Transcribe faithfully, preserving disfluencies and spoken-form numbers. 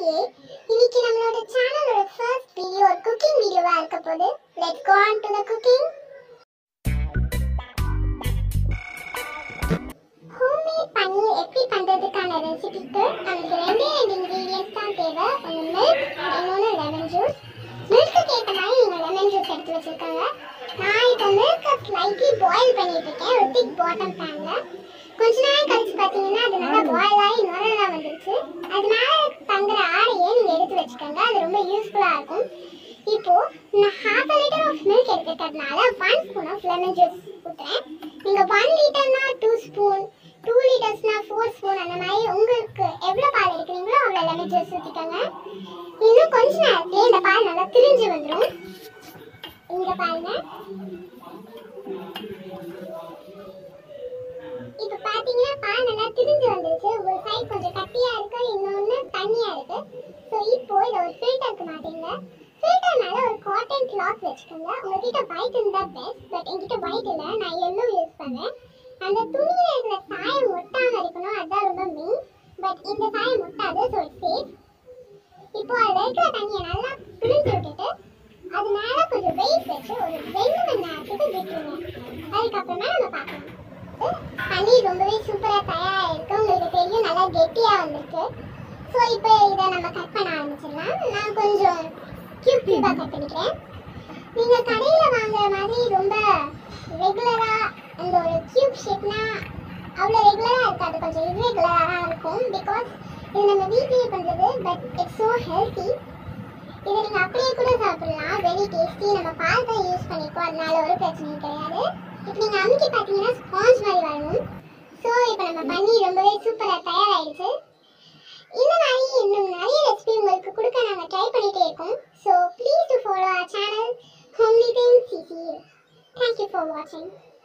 A. இன்னைக்கு நம்மளோட சேனலோட ஃபர்ஸ்ட் வீடியோ ஒரு குக்கிங் வீடியோவா இருக்க போகுது. Let's go on to the cooking. Homemade paneer எப்படி பண்றதுக்கான ரெசிபிக்கு நமக்கு ரெண்டே ரெண்டு இன்கிரிடியன்ட்ஸ் தான் தேவை. ஒன்று மில்க், இன்னொன்று லெமன் ஜூஸ். மில்க்கு ஏற்ற மாதிரி நீங்கள் லெமன் ஜூஸ் எடுத்து வச்சிருக்காங்க. நான் இப்போ மில்கை ஸ்லைட்லி பாயில் பண்ணிட்டு இருக்கேன் ஒரு திக் பாட்டம் பேனில். கொஞ்ச நேரம் கழிச்சு பார்த்தீங்கன்னா அது நல்லா பாயில் ஆகி நுரெல்லாம் வந்துருச்சு. அது மேலே தங்குற ஆடையை நீங்கள் எடுத்து வச்சுக்கோங்க, அது ரொம்ப யூஸ்ஃபுல்லாக இருக்கும். இப்போ நான் half a litre of milk எடுத்துக்கிறதுனால one spoon of lemon juice ஊற்றுறேன். நீங்கள் ஒன் லிட்டர்னா டூ ஸ்பூன், டூ லிட்டர்ஸ்னா ஃபோர் ஸ்பூன், அந்த மாதிரி உங்களுக்கு எவ்வளோ பால் எடுக்கிறீங்களோ அவ்வளோ லெமன் ஜூஸ் ஊற்றிக்கோங்க. இன்னும் கொஞ்ச நேரத்துலேயே இந்த பால் நல்லா திரிஞ்சு வந்துடும். இங்கே பாருங்க, இப்போ பார்த்தீங்கன்னா பால் நல்லா திரிஞ்சு வந்துருச்சு. ஒரு சைடு கொஞ்சம் கட்டியாக இருக்கு, இன்னொன்று தண்ணியாக இருக்கு. ஸோ இப்போ இதை ஒரு ஃபில்டருக்கு மாற்றிங்க. ஃபில்டர் மேலே ஒரு காட்டன் கிளாத் வச்சுக்கோங்க. உங்ககிட்ட ஒயிட் இருந்தால் பெஸ்ட், பட் என்கிட்ட ஒயிட் இல்லை, நான் எல்லோ யூஸ் பண்ணேன். அந்த துணியில் இருக்கிற சாயம் ஒட்டாமல் இருக்கணும், அதுதான் ரொம்ப மெயின். பட் இந்த சாயம் ஒட்டாது, ஸோ இட்ஸ் சேஃப். இப்போ அதில் இருக்கிற தண்ணியை நல்லா பிழிஞ்சு விட்டுட்டு அது மேலே கொஞ்சம் வெயிட் வச்சு ஒரு ரெண்டு மணி நேரத்துக்கு விட்டுருங்க. அதுக்கப்புறமா நம்ம பார்க்கலாம். பன்னீர் ரொம்பவே சூப்பராக தயாராகிருக்கு. உங்களுக்கு தெரியும், நல்லா கெட்டியாக வந்துருக்கு. ஸோ இப்போ இதை நம்ம கட் பண்ண ஆரம்பிச்சிடலாம். நான் கொஞ்சம் கியூப் கியூபாக கட் பண்ணிக்கிறேன். நீங்கள் கடையில் வாங்குற மாதிரி ரொம்ப ரெகுலராக அந்த ஒரு கியூப் ஷேப்னா அவ்வளோ ரெகுலராக இருக்காது, கொஞ்சம் இர்ரெகுலராக தான் இருக்கும். பிகாஸ் இது நம்ம வீட்லேயே பண்ணுறது, பட் இட்ஸ் ஸோ ஹெல்த்தி. இதை நீங்கள் அப்படியே கூட சாப்பிடலாம், வெரி டேஸ்டி. நம்ம பால் தான் யூஸ் பண்ணிப்போம், அதனால ஒரு பிரச்சனையும் கிடையாது. இப்போ நீங்கள் அமுக்கி பார்த்தீங்கன்னா ஸ்பாஞ்ச் மாதிரி வரணும். ஸோ இப்போ நம்ம பன்னீர் ரொம்பவே சூப்பராக தயாராகிடுச்சு. இந்த மாதிரி இன்னும் நிறைய ரெசிபி உங்களுக்கு கொடுக்க நாங்கள் ட்ரை பண்ணிகிட்டே இருக்கோம். So please do follow our channel homely things CC. Thank you for வாட்சிங்.